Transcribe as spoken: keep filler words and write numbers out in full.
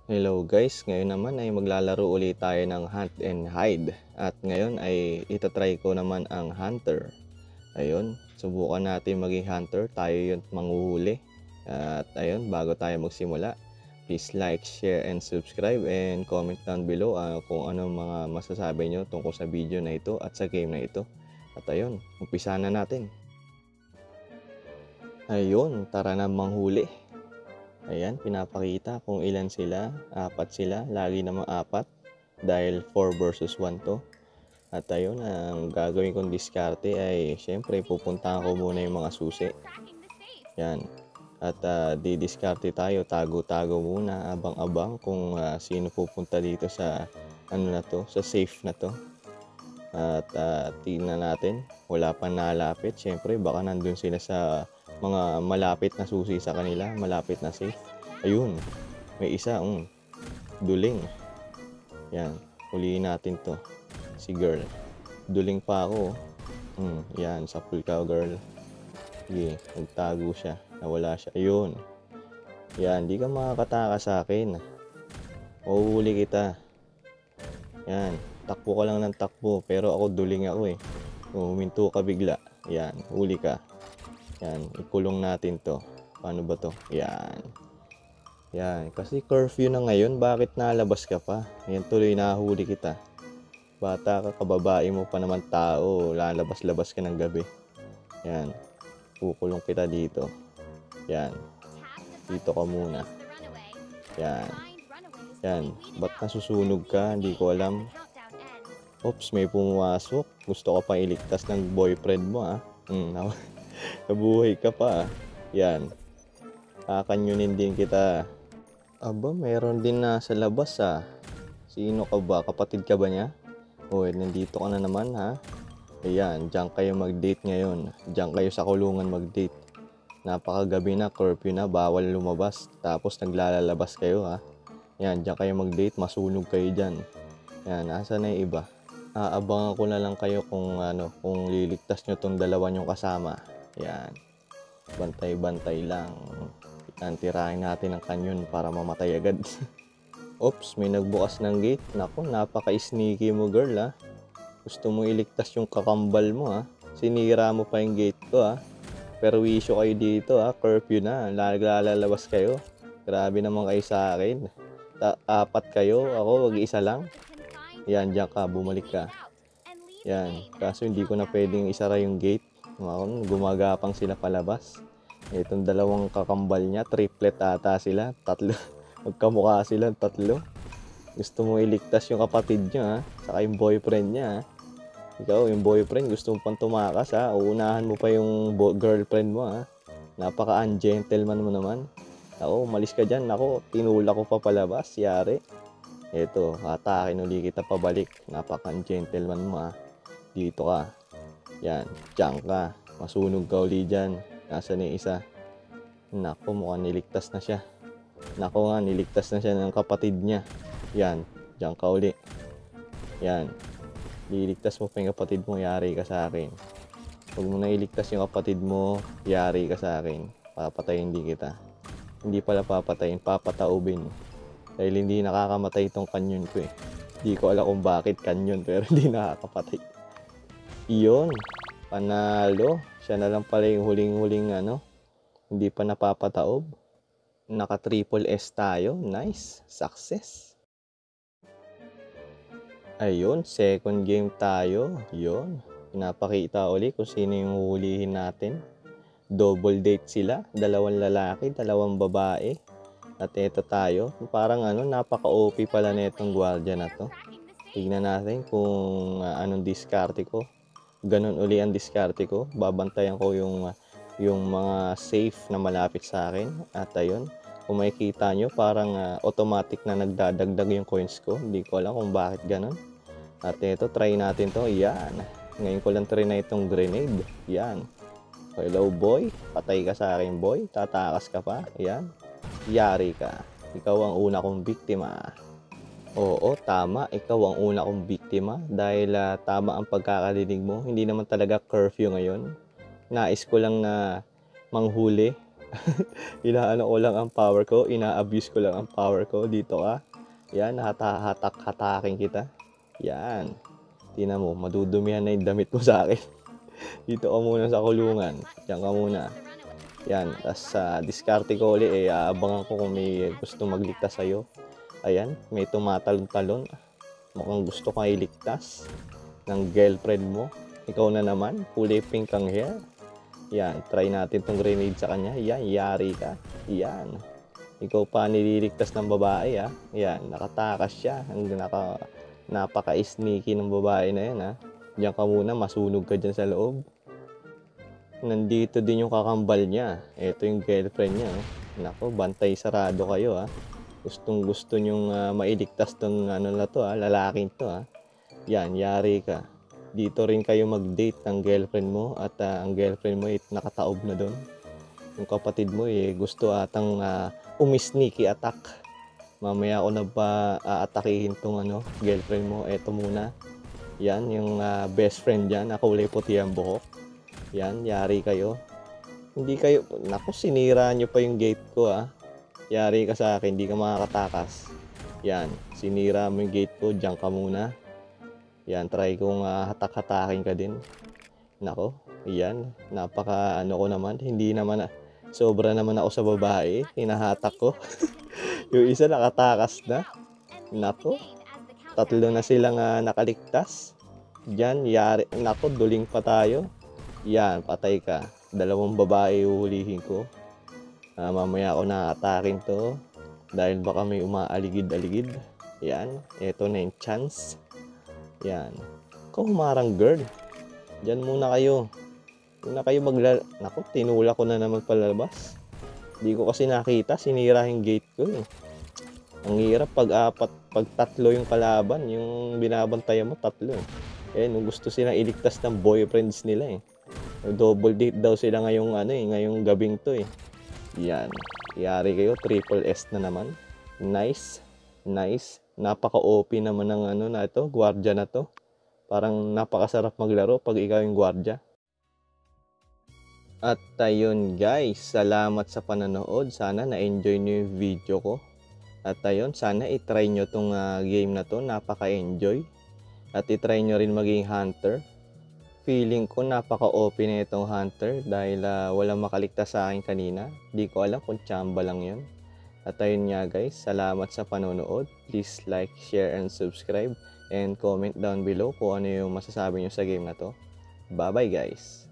Hello guys, ngayon naman ay maglalaro ulit tayo ng Hunt and Hide. At ngayon ay itatry ko naman ang Hunter. Ayun, subukan natin maging Hunter, tayo yung manghuhuli. At ayun, bago tayo magsimula, please like, share, and subscribe and comment down below uh, kung ano mga masasabi nyo tungkol sa video na ito at sa game na ito. At ayun, umpisa na natin. Ayun, tara na manghuli. Ayan, pinapakita kung ilan sila. Apat sila. Lagi namang apat. Dahil four versus one to. At ayun, ang gagawin kong diskarte ay syempre pupuntahan ko muna yung mga susi. Yan. At uh, didiskarte tayo. Tago-tago muna. Abang-abang kung uh, sino pupunta dito sa ano na to. Sa safe na to. At uh, tingnan natin. Wala pa nalapit. Syempre baka nandun sila sa mga malapit na susi sa kanila, malapit na safe. Ayun, may isa, um, duling. Yan, huliin natin to. Si girl. Duling pa ako. Hmm, yan, sa pool ka girl. Sige, nagtago siya. Nawala siya. Ayun. Yan, di ka makakataka sa akin. Uuhuli kita. Yan, takbo ka lang ng takbo. Pero ako duling ako eh. Huminto ka bigla. Yan, huli ka. Yan, ikulong natin to. Paano ba to? Yan. Yan, kasi curfew na ngayon, bakit nalabas ka pa? Yan tuloy nahuli kita. Bata ka, kababae mo pa naman tao, lalabas-labas ka ng gabi. Yan, kukulong kita dito. Yan, dito ka muna. Yan. Yan, ba't nasusunog ka? Hindi ko alam. Oops, may pumasok. Gusto ko pa iligtas ng boyfriend mo ah. Hmm, nabuhay ka pa. Yan. Kakanyunin din kita. Aba, meron din na sa labas ah. Sino ka ba? Kapatid ka ba niya? Hoy, nandito ka na naman ha. Ayan, diyan kayo mag-date ngayon. Diyan kayo sa kulungan mag-date. Napakagabi na, curfew na, bawal lumabas. Tapos naglalabas kayo ha. Yan, diyan kayo mag-date, masunog kayo diyan. Yan, asa na yung iba? Aabangan ko na lang kayo kung ano, kung liligtas nyo tong dalawa nyong kasama. Yan. Bantay-bantay lang. Tirahin natin ang kanyon para mamatay agad. Oops, may nagbukas ng gate. Naku, napaka-sneaky mo girl ha. Gusto mo iligtas yung kakambal mo ha. Sinira mo pa yung gate ko ha. Perwisyo kayo dito ha. Curfew na. Lalabas kayo. Grabe naman kayo sa akin. Ta apat kayo. Ako, wag isa lang. Yan, diyan ka. Bumalik ka. Yan. Kaso hindi ko na pwedeng isara yung gate. Gumagapang sila palabas. Itong dalawang kakambal niya, triplet ata sila, tatlo. Magkamukha sila, tatlo. Gusto mo iligtas yung kapatid niya, ha? Saka yung boyfriend niya, ha? Ikaw, yung boyfriend, gusto mo pang tumakas, ha? Uunahan mo pa yung girlfriend mo, ha? Napaka-ungentleman mo naman. Ako, umalis ka dyan. Ako, tinula ko pa palabas, yari. Ito, atakin uli kita pabalik. Napaka-gentleman mo ha. Dito ka. Yan, dyan ka. Masunog ka uli dyan. Nasaan yung isa? Naku, mukhang niligtas na siya. Naku nga, niligtas na siya ng kapatid niya. Yan, dyan ka uli. Yan. Liligtas mo pa yung kapatid mo, yari ka sa akin. Huwag mo na iligtas yung kapatid mo, yari ka sa akin. Papatayin din kita. Hindi pala papatayin, papataubin. Dahil hindi nakakamatay itong kanyon ko eh. Hindi ko alam kung bakit kanyon pero hindi nakakapatay. Iyon, panalo. Siya na lang pala yung huling-huling ano. Hindi pa napapataob. Naka triple S tayo. Nice. Success. Ayun, second game tayo. Yun. Pinapakita ulit kung sino yung huhulihin natin. Double date sila. Dalawang lalaki, dalawang babae. At eto tayo. Parang ano, napaka-O P pala na itong gwardiya na to. Tignan natin kung uh, anong diskarte ko. Ganun uli ang diskarte ko. Babantayan ko yung, uh, yung mga safe na malapit sa akin. At ayun, kung makikita nyo, parang uh, automatic na nagdadagdag yung coins ko. Hindi ko alam kung bakit ganun. At ito, try natin to. Yan. Ngayon ko lang try na itong grenade. Yan. Hello boy. Patay ka sa akin boy. Tatakas ka pa. Yan. Yari ka. Ikaw ang una kong biktima. Oo, tama. Ikaw ang una kong biktima. Dahil uh, tama ang pagkakadinig mo. Hindi naman talaga curfew ngayon. Nais ko lang na manghuli Inaano ko lang ang power ko, ina-abuse ko lang ang power ko. Dito ka. Yan, hatak-hatakin kita. Yan. Tingnan mo, madudumihan na yung damit mo sa akin. Dito ka muna sa kulungan. Diyan ka muna. Yan. Tapos sa uh, diskarte ko ulit, eh, aabangan ko kung may gusto magligtas sa'yo. Ayan, may tumatalon-talon. Mukhang gusto kang iligtas ng girlfriend mo. Ikaw na naman, kulay pink ang hair. Yan, try natin tong grenade sa kanya. Yan, yari ka. Yan. Ikaw pa nililigtas ng babae, ha. Yan, nakatakas siya. Ang naka, napaka-sneaky ng babae na yan, ha. Diyan ka muna, masunog ka dyan sa loob. Nandito din yung kakambal niya. Ito yung girlfriend niya, oh. Nako, bantay sarado kayo, ha. Gustong gusto nyong uh, mailigtas tong ano na to, ha, lalaking to, ha. Yan, yari ka. Dito rin kayo mag-date ng girlfriend mo at uh, ang girlfriend mo ay nakataob na doon. Yung kapatid mo eh gusto atang uh, umisneaky attack. Mamaya ako na ba aatakihin tong ano, girlfriend mo. Eto muna. Yan, yung uh, best friend dyan, kulay puti ang buhok. Yan, yari kayo. Hindi kayo, naku, sinira nyo pa yung gate ko, ha. Yari ka sa akin, hindi ka makakatakas. Yan, sinira mo yung gate ko, dyan ka muna. Yan, try kong uh, hatak-hatakin ka din. Nako, yan, napaka ano ko naman, hindi naman, uh, sobra naman ako sa babae, hinahatak ko. Yung isa nakatakas na. Nako, tatlo na silang uh, nakaligtas. Yan, yari, nako, duling pa tayo. Yan, patay ka. Dalawang babae uhulihin ko. Uh, mamaya ako na-atakin to. Dahil baka may umaaligid-aligid. Yan, eto na yung chance. Yan. Kung humarang girl. Diyan muna kayo. Muna kayo maglala... Naku, tinula ko na naman palabas. Hindi ko kasi nakita. Sinira yung gate ko eh. Ang hirap pag apat, pag tatlo yung kalaban. Yung binabantayan mo, tatlo eh. Eh, nung gusto silang iligtas ng boyfriends nila eh. Double date daw sila ngayong ano eh, ngayong gabing to eh. Yan. Yari kayo, triple S na naman. Nice. Nice. Napaka-O P naman ng ano na ito, gwardiya na to. Parang napakasarap maglaro pag ikaw yung gwardiya. At ayun guys, salamat sa panonood. Sana na-enjoy nyo yung video ko. At ayun, sana itry nyo tong uh, game na to, napaka-enjoy. At itry nyo rin maging hunter. Feeling ko napaka-O P na itong hunter dahil uh, walang makaligtas sa akin kanina. Di ko alam kung tsamba lang yun. At ayun nga guys, salamat sa panonood. Please like, share, and subscribe. And comment down below kung ano yung masasabi nyo sa game na to. Bye bye guys!